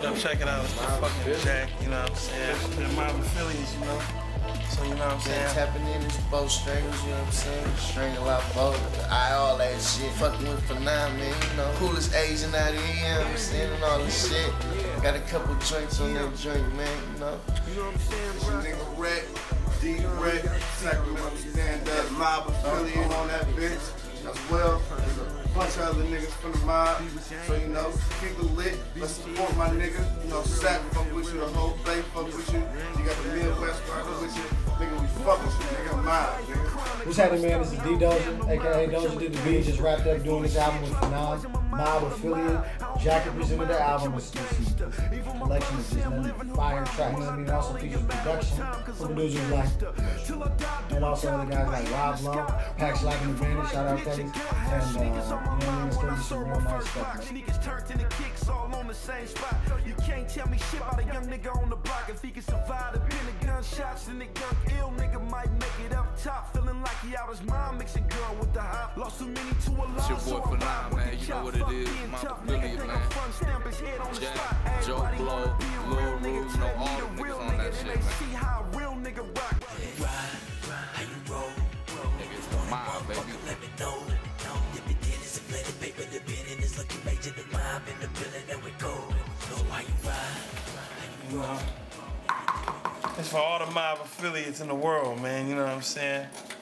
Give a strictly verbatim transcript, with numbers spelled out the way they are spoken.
Yo, check it out. It's the fucking Jack, you know what I'm saying? The mob affiliates, you know? So, you know what I'm saying? Tapping in his bow strings, you know what I'm saying? String a lot bow, I all that shit. Fucking with Phenom, man, you know? Coolest Asian out here, you know what I'm saying? And all this shit. Got a couple drinks on that drink, man, you know? You know what I'm saying, bro? Nigga Rek, D-Rek, Sacramento stand up, mob affiliate on that bitch. As well, there's a bunch of other niggas from the mob. So, you know, keep it lit. Let's support my nigga. You know, Sac fuck with you, the whole Bay fuck with you. You got the Midwest fuck with you. Nigga, we fuck with you, nigga. Mob, nigga. What's happening, man? This is D-Doja, aka Doja did the beat. Just wrapped up doing this album with Phenom, mob affiliate. Jacka presented the album. It's a collection of just many fire tracks. I mean, it also features production from producers like, and also other guys like Rob Long, Pax Like and Advantage, shout out Kelly. And, uh, you know what I mean? It's gonna be some real nice stuff, man. You can't tell me shit about a young nigga on the block. If he can survive the pin of gunshots, then the young ill nigga might make it up top. Feeling like he out his mind, mixing gun with the hop. Lost so many to a lot. It's your boy Phenom, man. You know what it is. My affiliate, man. Jack, Joe Blow, Lil Rue, you know all the niggas on that shit, man. See how a real nigga rock. Ride, how you roll, roll. Niggas the mob, baby. Let me know, let me know. If it did, it's a play the paper, the pen, and it's looking major. The mob in the building, there we go. Know how you ride, how you roll. It's for all the mob affiliates in the world, man, you know what I'm saying?